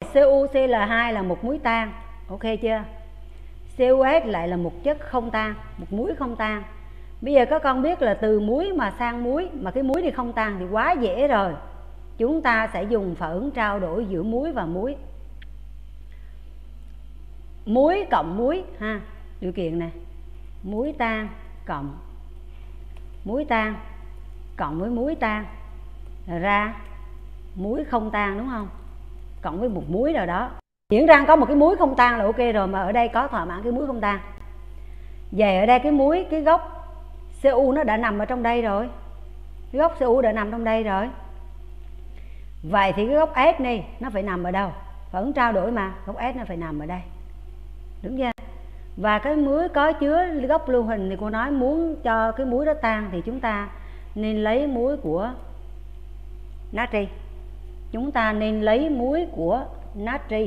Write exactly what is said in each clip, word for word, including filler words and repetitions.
xê u xê lờ hai là một muối tan, ok chưa? xê u ét lại là một chất không tan, một muối không tan. Bây giờ các con biết là từ muối mà sang muối, mà cái muối đi không tan thì quá dễ rồi. Chúng ta sẽ dùng phản ứng trao đổi giữa muối và muối. Muối cộng muối ha, điều kiện này. Muối tan cộng muối tan cộng với muối tan là ra muối không tan, đúng không? Cộng với một muối nào đó. Diễn ra có một cái muối không tan là ok rồi, mà ở đây có thỏa mãn cái muối không tan. Vậy ở đây cái muối, cái gốc xê u nó đã nằm ở trong đây rồi. Cái gốc xê u đã nằm trong đây rồi. Vậy thì cái gốc S này nó phải nằm ở đâu? Phản ứng trao đổi mà, gốc S nó phải nằm ở đây. Đúng chưa? Và cái muối có chứa gốc lưu huỳnh thì cô nói muốn cho cái muối đó tan thì chúng ta nên lấy muối của natri. Chúng ta nên lấy muối của natri.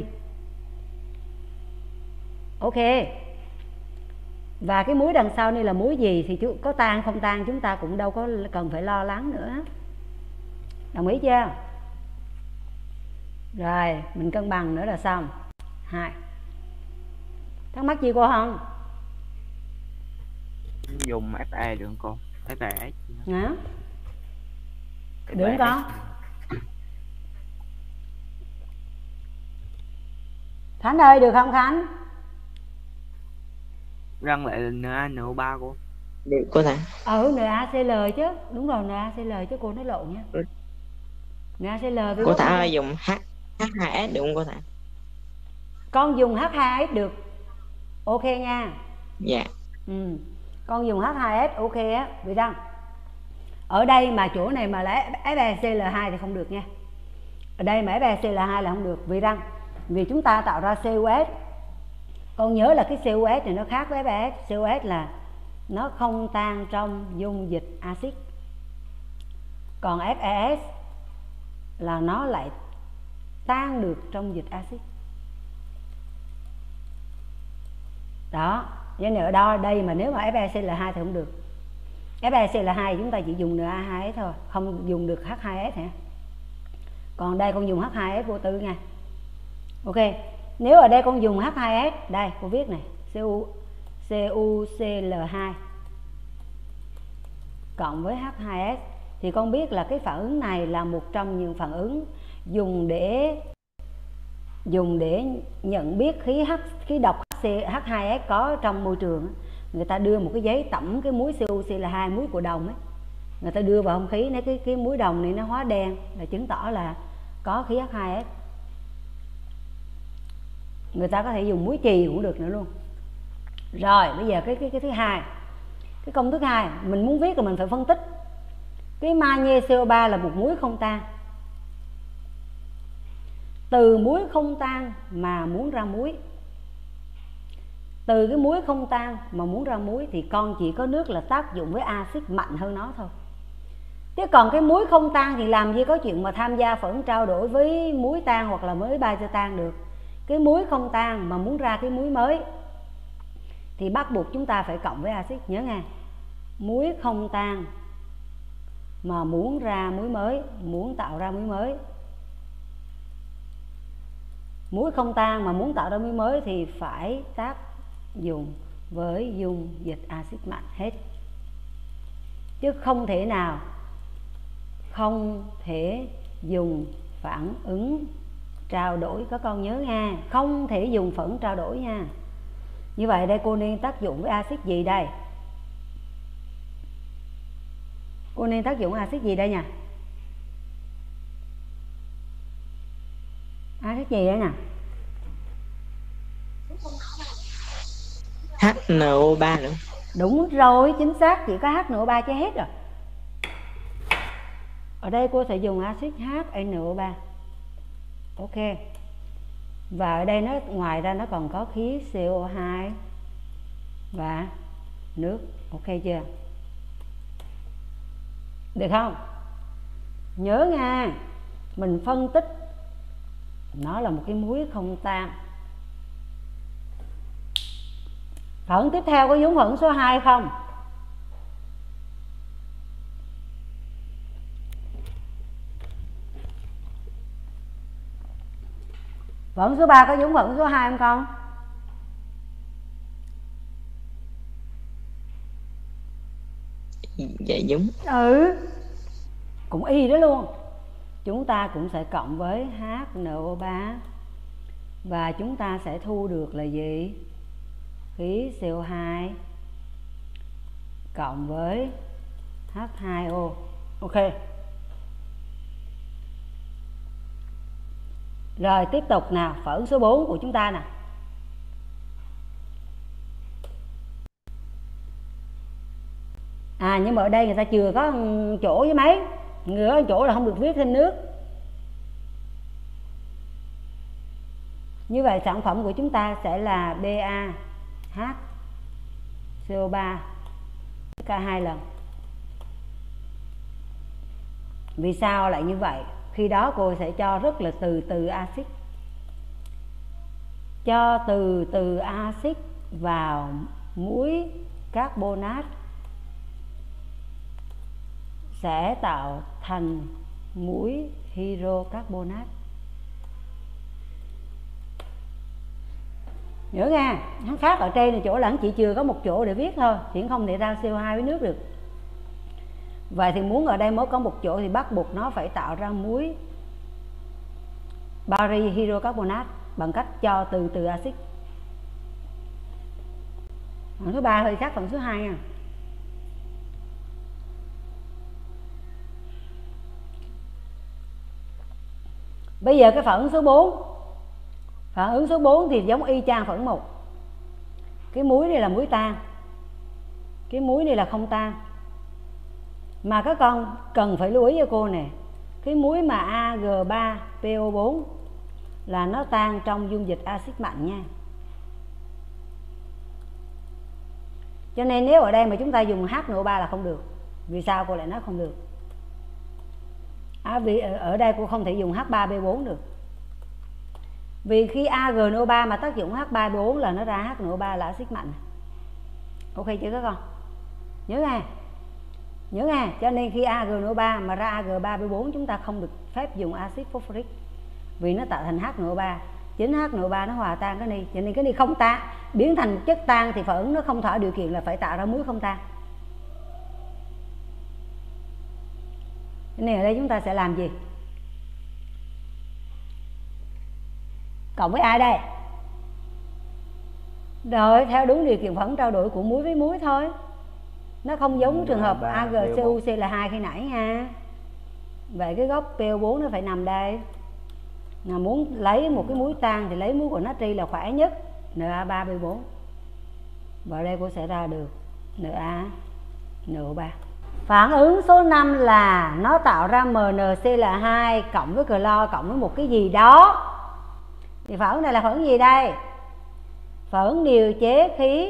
Ok. Và cái muối đằng sau này là muối gì thì chú có tan không tan chúng ta cũng đâu có cần phải lo lắng nữa. Đồng ý chưa? Rồi, mình cân bằng nữa là xong. Hai. Thắc mắc gì cô không? Dùng ép e được không cô? ép e Hả? Được không con? Khánh ơi, được không Khánh? Răng lại là en a en o ba cô. Được cô thầy. Ừ, en a xê lờ chứ. Đúng rồi, en a xê lờ chứ cô nói lộn nha. Ừ. en a xê lờ với Cô thầy ơi, dùng H, H hai ét được không cô thầy? Con dùng hát hai ét được. Ok nha. Dạ. Ừ. Con dùng hát hai ét ok á, vì rằng ở đây mà chỗ này mà là ép e xê lờ hai thì không được nha. Ở đây mà ép e xê lờ hai là không được, vì rằng vì chúng ta tạo ra xê u ét. Con nhớ là cái xê u ét này nó khác với ép e ét. xê u ét là nó không tan trong dung dịch axit. Còn ép e ét là nó lại tan được trong dịch axit. Đó, nên ở đó đây mà nếu mà ép e xê lờ hai thì không được. ép e xê lờ hai thì chúng ta chỉ dùng en a hai ét thôi, không dùng được hát hai ét hả? Còn đây con dùng hát hai ét vô tư nha. Ok, nếu ở đây con dùng hát hai ét, đây cô viết này, cu xê u xê lờ hai cộng với hát hai ét thì con biết là cái phản ứng này là một trong những phản ứng dùng để dùng để nhận biết khí H, khí độc hát hai ét có trong môi trường. Người ta đưa một cái giấy tẩm cái muối xê u xê lờ hai, muối của đồng ấy, người ta đưa vào không khí, nếu cái cái muối đồng này nó hóa đen là chứng tỏ là có khí hát hai ét. Người ta có thể dùng muối chì cũng được nữa luôn. Rồi bây giờ cái cái cái thứ hai, cái công thức hai mình muốn viết là mình phải phân tích cái magie xê o ba là một muối không tan. Từ muối không tan mà muốn ra muối, từ cái muối không tan mà muốn ra muối thì con chỉ có nước là tác dụng với axit mạnh hơn nó thôi. Chứ còn cái muối không tan thì làm gì có chuyện mà tham gia phản ứng trao đổi với muối tan hoặc là với base tan được. Cái muối không tan mà muốn ra cái muối mới thì bắt buộc chúng ta phải cộng với axit, nhớ nghe. Muối không tan mà muốn ra muối mới, muốn tạo ra muối mới. Muối không tan mà muốn tạo ra muối mới thì phải tác dụng với dung dịch axit mạnh hết. Chứ không thể nào không thể dùng phản ứng trao đổi, các con nhớ nha, không thể dùng phản ứng trao đổi nha. Như vậy đây cô nên tác dụng với axit gì đây? Cô nên tác dụng axit gì đây nha? Axit gì đấy nè? hát en o ba nữa. Đúng rồi, chính xác, chỉ có hát en o ba chứ hết rồi. Ở đây cô sẽ dùng axit hát en o ba. Ok. Và ở đây nó ngoài ra nó còn có khí xê o hai và nước. Ok chưa? Được không? Nhớ nha, mình phân tích nó là một cái muối không tan. Phản ứng tiếp theo có giống phản ứng số hai không? Phản số ba có giống phản số hai không con? Dạ đúng. Ừ, cũng y đó luôn. Chúng ta cũng sẽ cộng với hát en o ba và chúng ta sẽ thu được là gì? Khí xê o hai cộng với hát hai o. Ok. Rồi tiếp tục nào, phản số bốn của chúng ta nè. À nhưng mà ở đây người ta chưa có chỗ với mấy, người có chỗ là không được viết thêm nước. Như vậy sản phẩm của chúng ta sẽ là BaHCO ba K hai lần. Vì sao lại như vậy? Khi đó cô sẽ cho rất là từ từ axit. Cho từ từ axit vào muối carbonat sẽ tạo thành muối hydrocarbonat. Nhớ nha, hắn khác ở trên là chỗ là hắn chỉ chưa có một chỗ để viết thôi, chỉ không thể ra xê o hai với nước được. Vậy thì muốn ở đây mới có một chỗ thì bắt buộc nó phải tạo ra muối bari hydrocarbonat bằng cách cho từ từ axit. Phần số ba hơi khác phần số hai nha. Bây giờ cái phản ứng số bốn. Phản ứng số bốn thì giống y chang phản một. Cái muối này là muối tan, cái muối này là không tan. Mà các con cần phải lưu ý cho cô nè, cái muối mà A G ba P O bốn là nó tan trong dung dịch axit mạnh nha. Cho nên nếu ở đây mà chúng ta dùng H N O ba là không được. Vì sao cô lại nói không được? À, vì ở đây cô không thể dùng H ba B bốn được. Vì khi A G N O ba mà tác dụng H ba B bốn là nó ra H N O ba là axit mạnh. Ok chưa các con? Nhớ nghe. Nhớ nghe, cho nên khi A G N O ba mà ra A G ba B bốn chúng ta không được phép dùng axit phosphoric. Vì nó tạo thành H N O ba. Chính H N O ba nó hòa tan cái này, cho nên cái này không tan, biến thành chất tan thì phản ứng nó không thỏa điều kiện là phải tạo ra muối không tan. Cái này ở đây chúng ta sẽ làm gì? Cộng với ai đây? Rồi theo đúng điều kiện phản ứng trao đổi của muối với muối thôi. Nó không giống trường hợp A G C U C là hai khi nãy nha. Vậy cái gốc P O bốn nó phải nằm đây. Mà muốn lấy một cái muối tan thì lấy muối của natri là khỏe nhất, N A ba B bốn. Và đây cô sẽ ra được N A N O ba. Phản ứng số năm là nó tạo ra M N C L hai cộng với clo cộng với một cái gì đó. Thì phản ứng này là phản ứng gì đây? Phản ứng điều chế khí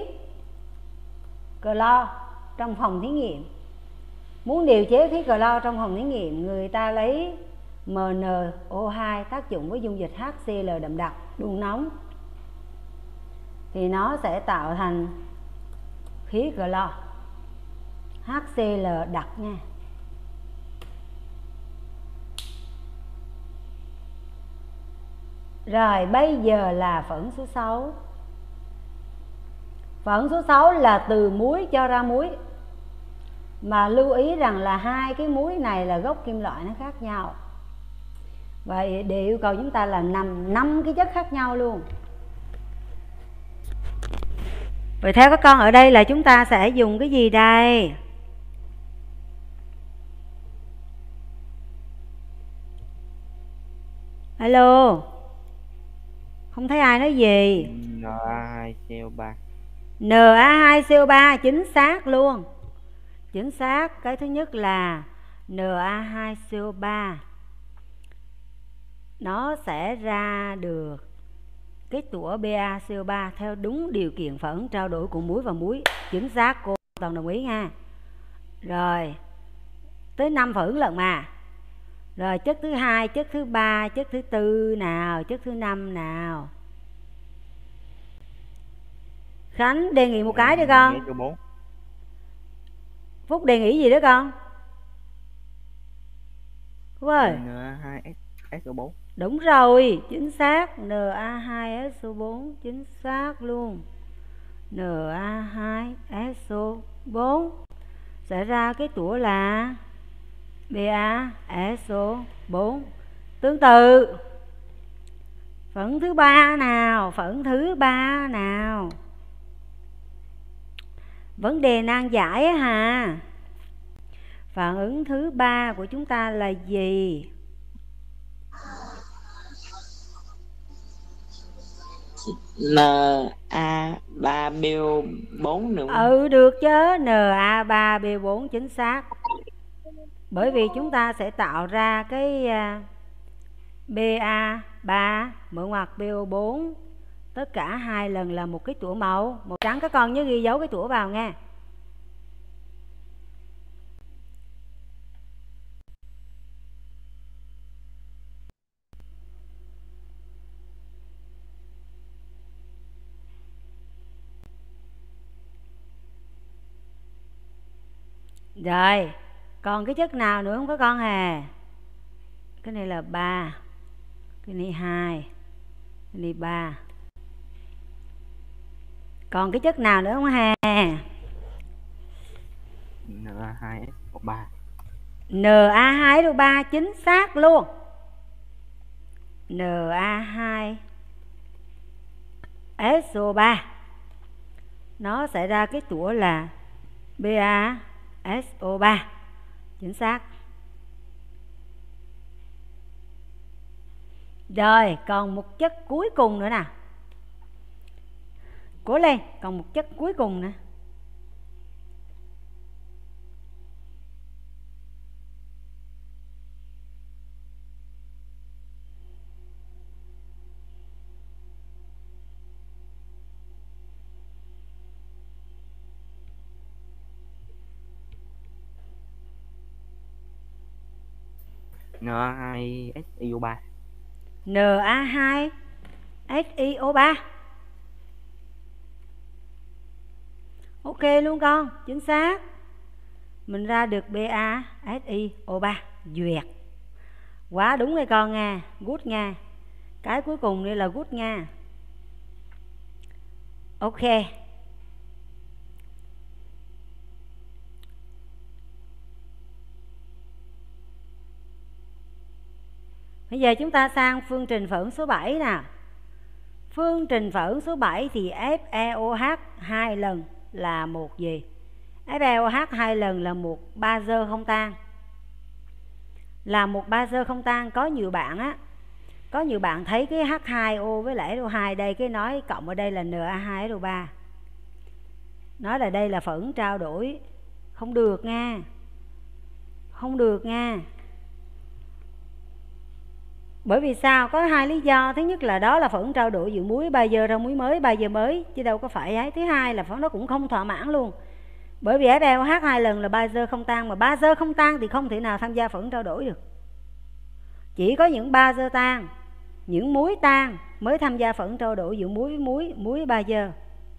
clo trong phòng thí nghiệm. Muốn điều chế khí clo trong phòng thí nghiệm, người ta lấy M N O hai tác dụng với dung dịch H C L đậm đặc đun nóng thì nó sẽ tạo thành khí clo H C L đặc nha. Rồi bây giờ là phản ứng số sáu. Phản ứng số sáu là từ muối cho ra muối. Mà lưu ý rằng là hai cái muối này là gốc kim loại nó khác nhau. Vậy để yêu cầu chúng ta là năm năm cái chất khác nhau luôn. Vậy theo các con ở đây là chúng ta sẽ dùng cái gì đây? Alo. Không thấy ai nói gì. N A hai C O ba. N A hai C O ba chính xác luôn. Chính xác. Cái thứ nhất là N A hai C O ba nó sẽ ra được kết tủa BaCO ba theo đúng điều kiện phản ứng trao đổi của muối và muối. Chính xác, cô toàn đồng ý nha. Rồi tới năm phản ứng lận mà. Rồi chất thứ hai, chất thứ ba, chất thứ tư nào, chất thứ năm nào. Khánh đề nghị một cái đi con. Phúc đề nghị gì đó con? Phúc ơi. N A hai S ét o bốn. Đúng rồi, chính xác. en a hai ét o bốn, chính xác luôn. en a hai ét o bốn sẽ ra cái tủa là ba ét o bốn. Tương tự, phận thứ ba nào, phận thứ ba nào. Vấn đề nan giải á hà. Phản ứng thứ ba của chúng ta là gì? N A ba B O bốn nữa. Ừ, được chứ. en a ba B bốn chính xác. Bởi vì chúng ta sẽ tạo ra cái ba ba mở ngoặc B O bốn, tất cả hai lần là một cái tủa màu màu trắng. Các con nhớ ghi dấu cái tủa vào nghe. Rồi, còn cái chất nào nữa không các con hà? Cái này là ba, cái này hai, cái này ba. Còn cái chất nào nữa không hà? en a hai ét o ba. en a hai ét o ba chính xác luôn. en a hai ét o ba nó sẽ ra cái tủa là ba ét o ba chính xác. Rồi, còn một chất cuối cùng nữa nè. Cố lên, còn một chất cuối cùng nữa. en a hai ét i o ba. en a hai ét i o ba. Ok luôn con, chính xác. Mình ra được ba ét i o ba. Duyệt. Quá đúng rồi con nha, good nha. Cái cuối cùng đây là good nha. Ok. Bây giờ chúng ta sang phương trình phản ứng số bảy nè. Phương trình phản ứng số bảy thì ép e o hát hai lần là một gì? ép e o hát hai lần là một bazơ không tan. Là một bazơ không tan. Có nhiều bạn á, có nhiều bạn thấy cái hát hai o với lại ét o hai đây, cái nói cộng ở đây là en a hai ét o ba. Nói là đây là phản ứng trao đổi. Không được nha. Không được nha. Bởi vì sao? Có hai lý do. Thứ nhất là đó là phản ứng trao đổi giữa muối bazơ ra muối mới, bazơ mới, chứ đâu có phải ấy. Thứ hai là nó cũng không thỏa mãn luôn. Bởi vì ép e o hát hai lần là bazơ không tan, mà bazơ không tan thì không thể nào tham gia phản ứng trao đổi được. Chỉ có những bazơ tan, những muối tan mới tham gia phản ứng trao đổi giữa muối với muối, muối với bazơ.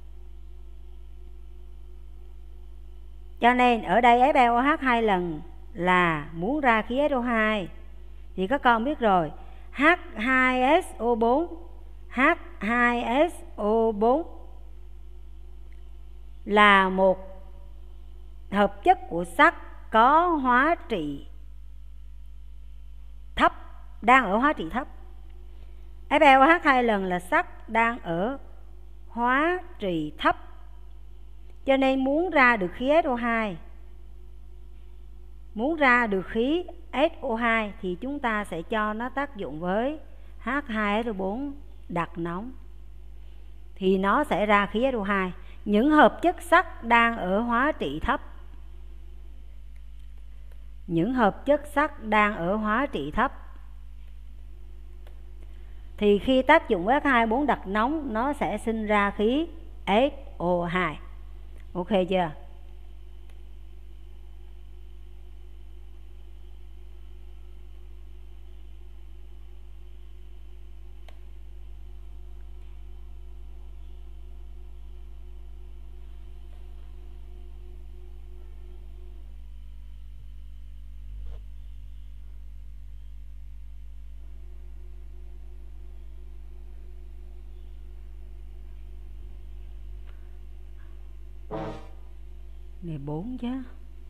Cho nên ở đây ép e o hát hai lần là muốn ra khí ét o hai. Thì các con biết rồi, hát hai ét o bốn, hát hai ét o bốn là một hợp chất của sắt có hóa trị thấp, đang ở hóa trị thấp. ép e o hát hai lần là sắt đang ở hóa trị thấp. Cho nên muốn ra được khí ét o hai, muốn ra được khí ét o hai thì chúng ta sẽ cho nó tác dụng với hát hai ét o bốn đặc nóng. Thì nó sẽ ra khí ét o hai. Những hợp chất sắt đang ở hóa trị thấp, những hợp chất sắt đang ở hóa trị thấp thì khi tác dụng với hát hai bốn đặc nóng nó sẽ sinh ra khí ét o hai. Ok chưa? Này bốn chứ.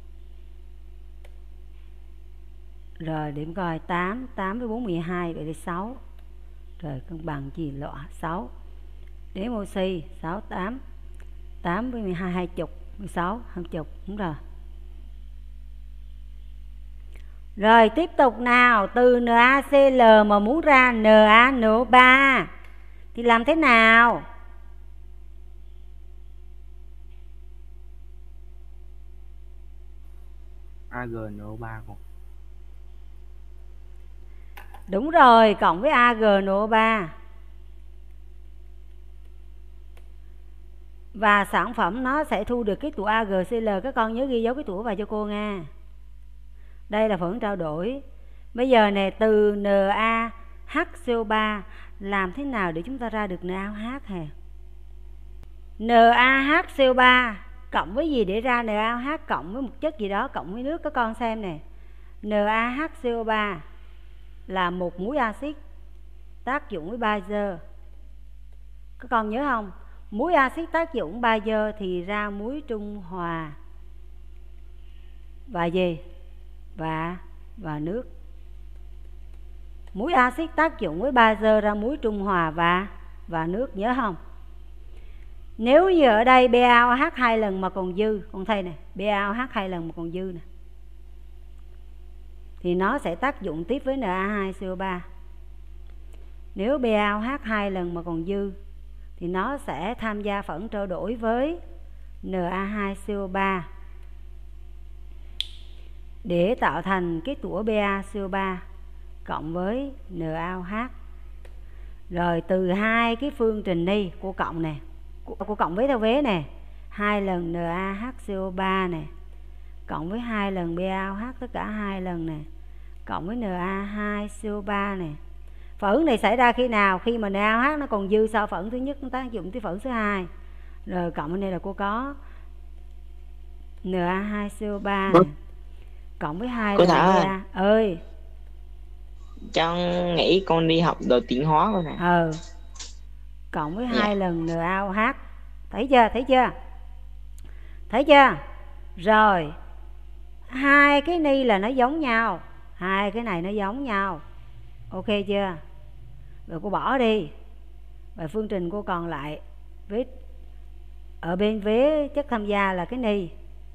Rồi điểm coi tám, tám với bốn mười hai, vậy thì sáu. Rồi cân bằng gì lọ sáu. Điểm oxy sáu, tám. tám với mười hai, hai mươi, mười sáu, hai mươi, đúng rồi. Rồi tiếp tục nào, từ NaCl mà muốn ra NaNO ba thì làm thế nào? a giê en o ba còn. Đúng rồi, cộng với a giê en o ba. Và sản phẩm nó sẽ thu được cái tủa a giê xê lờ. Các con nhớ ghi dấu cái tủa vào cho cô nha. Đây là phản trao đổi. Bây giờ nè, từ NaHCO ba làm thế nào để chúng ta ra được NaOH hả? NaHCO ba cộng với gì để ra NaOH? Cộng với một chất gì đó, cộng với nước. Các con xem nè, NaHCO ba là một muối axit tác dụng với bazơ. Các con nhớ không? Muối axit tác dụng bazơ thì ra muối trung hòa và gì? Và và nước. Muối axit tác dụng với bazơ ra muối trung hòa và và nước, nhớ không? Nếu như ở đây BaOH hai lần mà còn dư, con thấy nè, BaOH hai lần mà còn dư nè, thì nó sẽ tác dụng tiếp với Na hai C O ba. Nếu BaOH hai lần mà còn dư thì nó sẽ tham gia phẫn trao đổi với Na hai C O ba để tạo thành cái tủa BaCO ba cộng với NaOH. Rồi từ hai cái phương trình đi của cộng nè, của, của cộng với theo vế nè, hai lần NaHCO ba nè cộng với hai lần BaOH tất cả hai lần nè cộng với Na hai C O ba nè. Phẫn này xảy ra khi nào? Khi mà NaOH nó còn dư sau phẫn thứ nhất nó tác dụng tới phẫn thứ hai. Rồi cộng bên đây là cô có Na hai C O ba nè cộng với hai lần Ba ơi. Cho nghĩ con đi học đồ tiến hóa rồi nè. Ừ. Cộng với Dạ. hai lần NaOH. Thấy chưa? Thấy chưa? Thấy chưa? Rồi. Hai cái ni là nó giống nhau, hai cái này nó giống nhau. Ok chưa? Rồi cô bỏ đi. Và phương trình cô còn lại với ở bên vế chất tham gia là cái ni.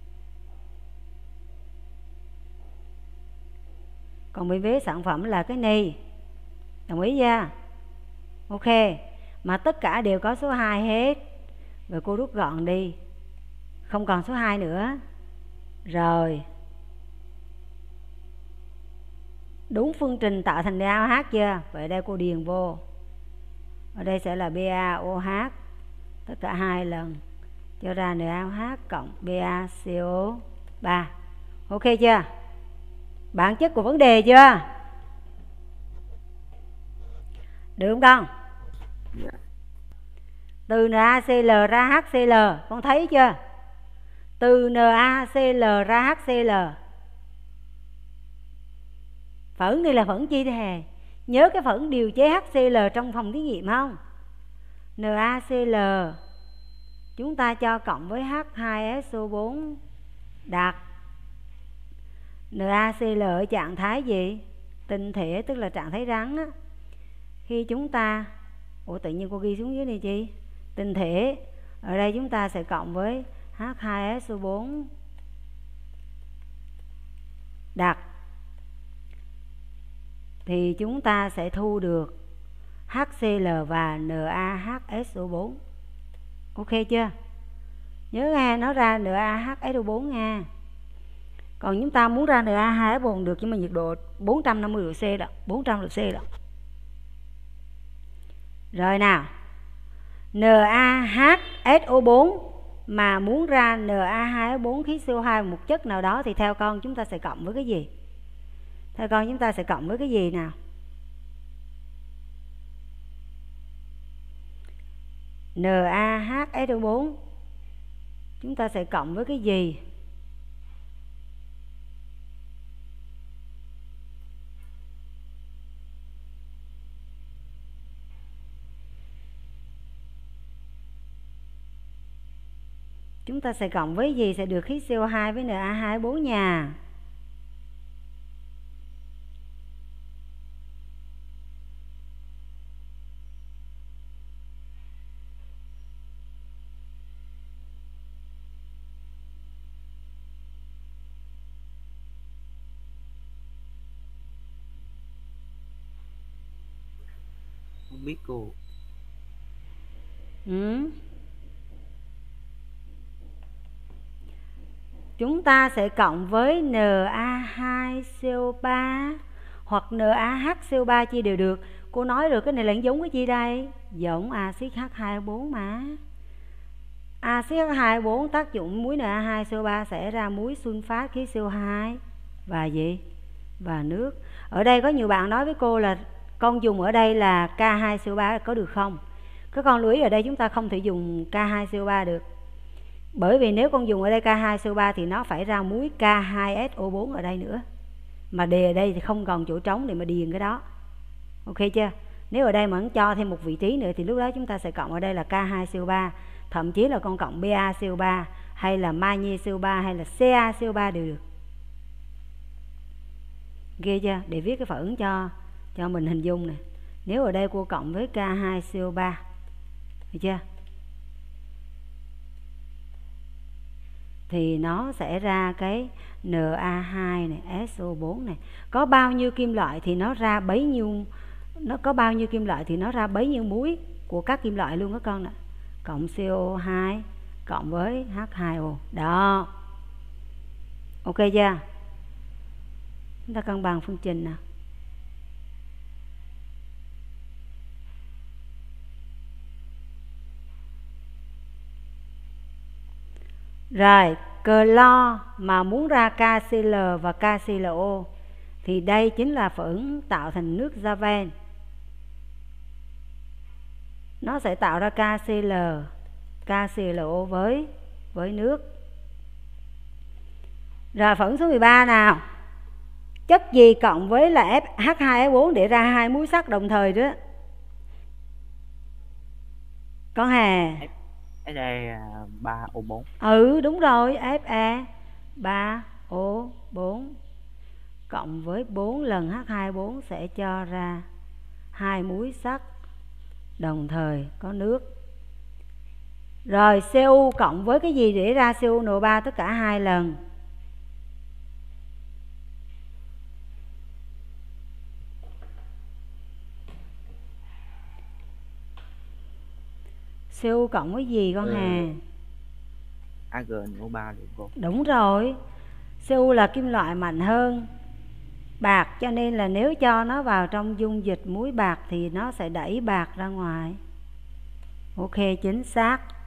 Còn bên vế sản phẩm là cái ni. Đồng ý chưa? Ok. Mà tất cả đều có số hai hết. Rồi cô rút gọn đi, không còn số hai nữa. Rồi. Đúng phương trình tạo thành NaOH chưa? Vậy đây cô điền vô. Ở đây sẽ là BaOH tất cả hai lần cho ra NaOH cộng BaCO ba. Ok chưa? Bản chất của vấn đề chưa? Được không con? Từ NaCl ra HCl, con thấy chưa? Từ NaCl ra HCl. Phẫn này là phẫn chi thế? Nhớ cái phẫn điều chế HCl trong phòng thí nghiệm không? NaCl chúng ta cho cộng với H hai S O bốn đặc. NaCl ở trạng thái gì? Tinh thể, tức là trạng thái rắn á. Khi chúng ta, ủa tự nhiên cô ghi xuống dưới này chi? Tinh thể. Ở đây chúng ta sẽ cộng với H hai S O bốn đặc thì chúng ta sẽ thu được HCl và NaHSO bốn. Ok chưa? Nhớ nghe nó ra NaHSO bốn nha. Còn chúng ta muốn ra Na hai S O bốn được nhưng mà nhiệt độ bốn trăm năm mươi độ C đó, bốn trăm độ C đó. Rồi nào. NaHSO bốn mà muốn ra Na hai S O bốn khí C O hai một chất nào đó thì theo con chúng ta sẽ cộng với cái gì? Theo con chúng ta sẽ cộng với cái gì nào? NaHSO bốn chúng ta sẽ cộng với cái gì? Chúng ta sẽ cộng với gì sẽ được khí xê o hai với N A hai O bốn nha? Không biết cô. Ừ. Chúng ta sẽ cộng với N A hai C O ba hoặc N A H C O ba chia đều được. Cô nói được cái này là giống cái gì đây? Giống axit H hai O bốn mà. Axit H hai O bốn tác dụng muối N A hai C O ba sẽ ra muối sunfat khí xê o hai và gì? Và nước. Ở đây có nhiều bạn nói với cô là con dùng ở đây là K hai C O ba có được không? Các con lưu ý ở đây chúng ta không thể dùng K hai C O ba được. Bởi vì nếu con dùng ở đây K hai C O ba thì nó phải ra muối K hai S O bốn ở đây nữa. Mà đề ở đây thì không còn chỗ trống để mà điền cái đó. Ok chưa? Nếu ở đây mà cho thêm một vị trí nữa thì lúc đó chúng ta sẽ cộng ở đây là K hai C O ba, thậm chí là con cộng Ba C O ba hay là magie C O ba hay là Ca C O ba đều được. Ghê chưa? Để viết cái phản ứng cho cho mình hình dung nè. Nếu ở đây cô cộng với K hai C O ba, được chưa? Thì nó sẽ ra cái N A hai này, S O bốn này. Có bao nhiêu kim loại thì nó ra bấy nhiêu, nó có bao nhiêu kim loại thì nó ra bấy nhiêu muối của các kim loại luôn các con nè. Cộng C O hai cộng với H hai O. Đó. Ok chưa? Chúng ta cân bằng phương trình nè. Rồi, clo mà muốn ra KCl và KClO thì đây chính là phản ứng tạo thành nước Javan. Nó sẽ tạo ra KCl, KClO với với nước. Rồi phản ứng số mười ba nào. Chất gì cộng với là H hai O bốn để ra hai muối sắt đồng thời đó? Con Hà. Fe ba O bốn. Ừ đúng rồi, Fe ba O bốn cộng với bốn lần H hai O bốn sẽ cho ra hai muối sắt đồng thời có nước. Rồi Cu cộng với cái gì để ra C u N ba tất cả hai lần? Cu cộng với gì con Ừ. Hà? A G N O ba được cô. Đúng rồi. Cu là kim loại mạnh hơn bạc, cho nên là nếu cho nó vào trong dung dịch muối bạc thì nó sẽ đẩy bạc ra ngoài. Ok, chính xác.